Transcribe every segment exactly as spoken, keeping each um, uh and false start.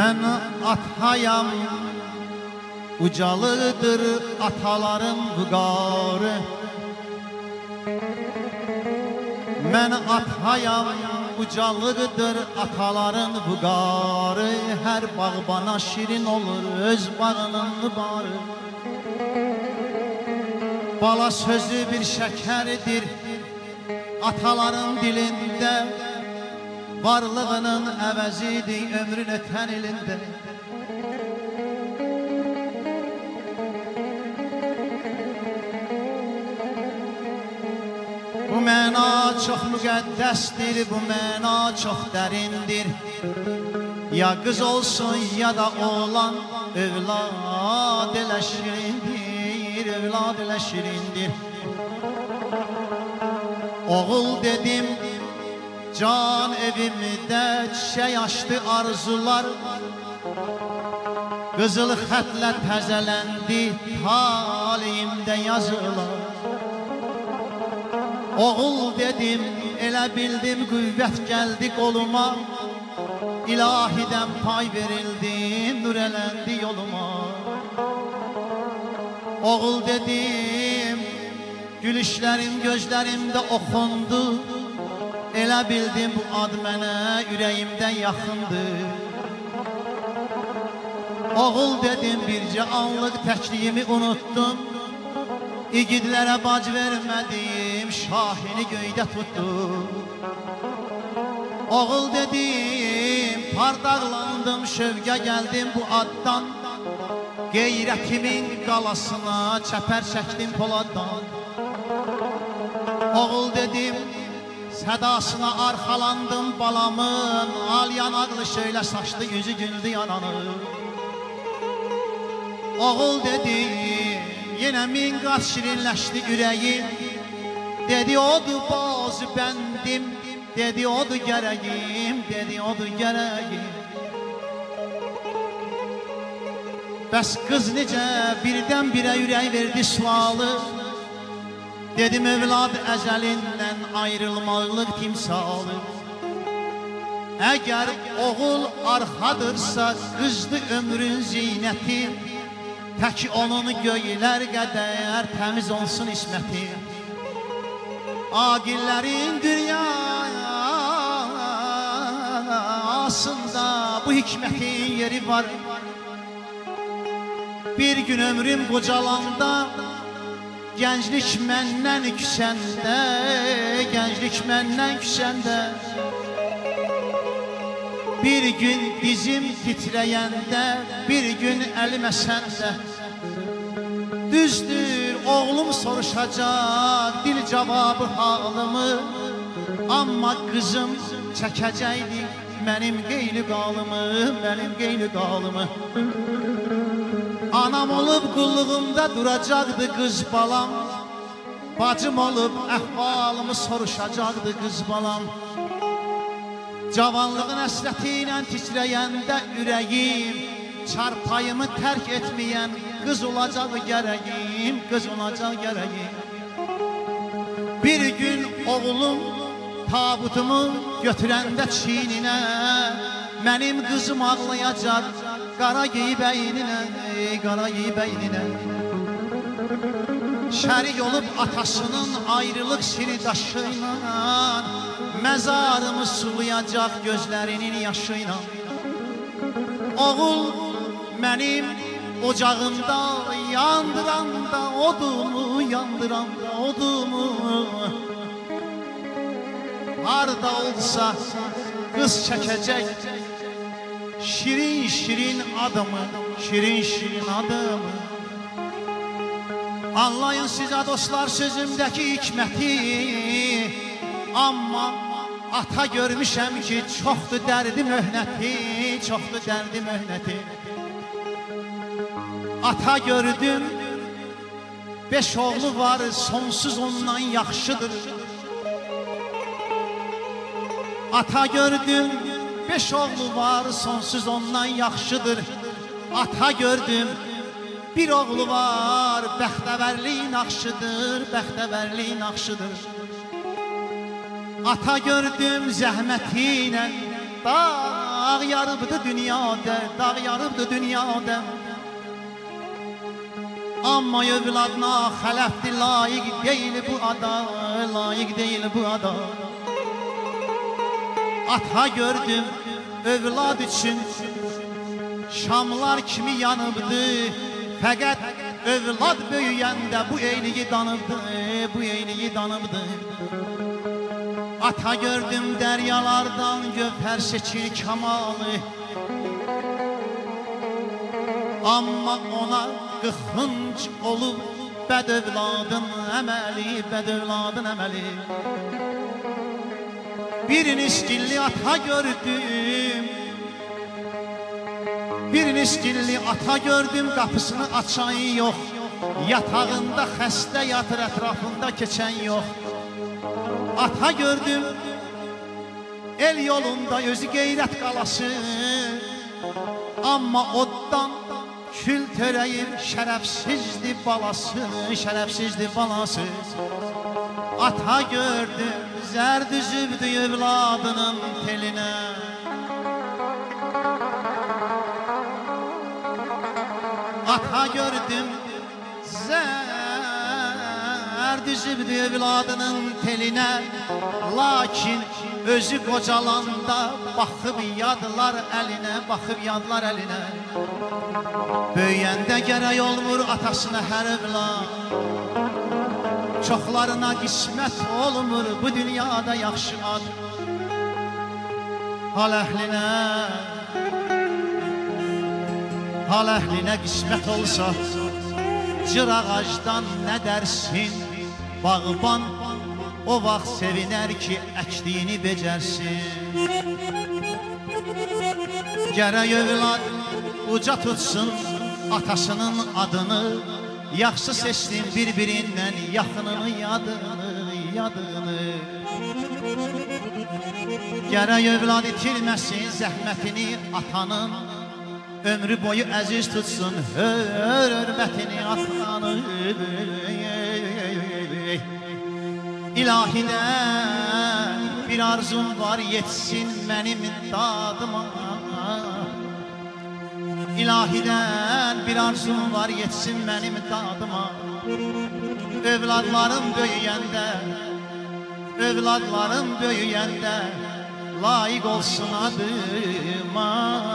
Mən atayam, ucalıdır ataların vüqarı. Mən atayam, ucalıdır ataların vüqarı. Hər bağbana şirin olur öz bağının barı. Bala sözü bir şəkərdir ataların dilində. Varlığının əvəzidir ömrün ötən ilində. Bu məna çox müqəddəsdir, bu məna çox dərindir. Ya qız olsun ya da oğlan, övlad elə şirindir, övlad elə şirindir. Oğul dedim, can evimdə çiçək açdı arzular. Qızıl xətlə təzələndi taliyimdə yazılar. Oğul dedim, elə bildim qüvvət gəldi qoluma. İlahidən pay verildi, nur eləndi yoluma. Oğul dedim, gülüşlərim gözlərimdə oxundu. Elə bildim bu ad mənə ürəyimdən yaxındır. Oğul dedim, bircə anlıq təkliyimi unutdum. İgidlərə bac vermədim, şahini göydə tutdum. Oğul dedim, pardaqlandım, şövqə gəldim bu addan. Qeyrətimin qalasına çəpər çəkdim poladdan. Oğul dedim, sədasına arxalandım balamın. Al yanaqlı şöylə saçlı yüzü güldü yananı. Oğul dedim, yenə min qat şirinləşdi ürəyim. Dedi odur bazı bəndim, dedi odur gərəyim, dedi odur gərəyim. Bəs qız necə birdən birə ürək verdi sualı. Dedim evlad əzəlindən ayrılmaqlıq timsalı. Əgər oğul arxadırsa qızdı ömrün zinəti. Tək onun göylər qədər təmiz olsun isməti. Aqillərin dünyasında bu hikmətin yeri var. Bir gün ömrüm qocalanda, gənclik məndən küsəndə, gənclik məndən küsəndə. Bir gün dizim titrəyəndə, bir gün əlim əsəndə. Düzdür, oğlum soruşacaq dil cavabı halımı. Amma qızım çəkəcəkdi mənim qeyli qalımı, mənim qeyli qalımı. Anam olub qulluğumda duracaqdı qız balam. Bacım olub əhvalımı soruşacaqdı qız balam. Cavanlığın əsrəti ilə titrəyəndə ürəyim, çarpayımı tərk etməyən qız olacaq gərəyim, qız olacaq gərəyim. Bir gün oğlum tabutumu götürəndə çiyninə, mənim qızım ağlayacaq qara geyib əyninə, qara geyib əyninə. Şərik olub atasının ayrılıq sirdaşı ilə, məzarımı sulayacaq gözlərinin yaşı ilə. Oğul mənim ocağımda yandıranda odumu, yandıranda odumu. Harda olsa qız çəkəcək şirin şirin adımı, şirin şirin adımı. Anlayın sizə dostlar sözümdəki hikməti. Amma ata görmüşəm ki, çoxdur dərdi möhnəti, çoxdur dərdi möhnəti. Ata gördüm, beş oğlu var, sonsuz ondan yaxşıdır. Ata gördüm, beş oğlu var, sonsuz ondan yaxşıdır. Ata gördüm, bir oğlu var, bəxtəvərliyin naxşıdır, bəxtəvərliyin naxşıdır. Ata gördüm zəhməti ilə, dağ yarıbdı dünyada, dağ yarıbdı dünyada. Amma evladına xələfdir, layiq deyil bu ada, layiq deyil bu ada. Ata gördüm evlad üçün şamlar kimi yanıbdı. Fəqət evlad böyüyəndə bu eyliyi danıbdı, bu eyliyi danıbdı. Ata gördüm dəryalardan gövhər seçir kamalı. Amma ona qıxınc olub bəd övladın əməli, bəd övladın əməli. Bir nisgilli ata gördüm, bir nisgilli ata gördüm, qapısını açan yox. Yatağında xəstə yatır, ətrafında keçən yox. Ata gördüm, el yolunda özü qeyrət qalası. Amma oddan kül törəyir, şərəfsizdir balası, şərəfsizdir balası. Ata gördüm, zər düzübdü evladının telinə. Ata gördüm, zər düzübdü evladının telinə. Lakin özü qocalanda baxıb yadlar əlinə, baxıb yadlar əlinə. Böyüyəndə gərək olmur atasına hər evlad. Çoxlarına qismət olmur bu dünyada yaxşı ad. Hal əhlinə, hal əhlinə qismət olsa, cır ağacdan nə dərsin? Bağban o vaxt sevinər ki, əkdiyini becərsin. Gərək övlad uca tutsun atasının adını, yaxşı seçsin bir-birindən yaxınını, yadını, yadını. Gərək övlad itirməsin zəhmətini atanın, ömrü boyu əziz tutsun hörmətini atanın. İlahidən bir arzum var, yetsin mənim dadıma. İlahidən bir arzum var, yetsin mənim dadıma. Övladlarım böyüyəndə, övladlarım böyüyəndə layiq olsun adıma,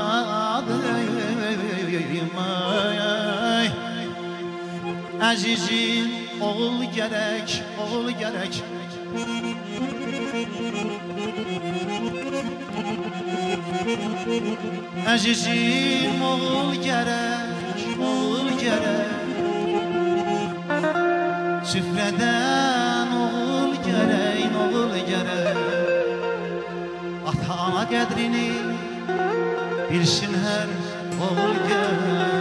adıma. Əzizim, oğul gərək, oğul gərək. Əzizim, oğul gərək, oğul gərək. Süfrədən oğul gərək, oğul gərək. Ata-ana qədrini bilsin hər oğul gərək.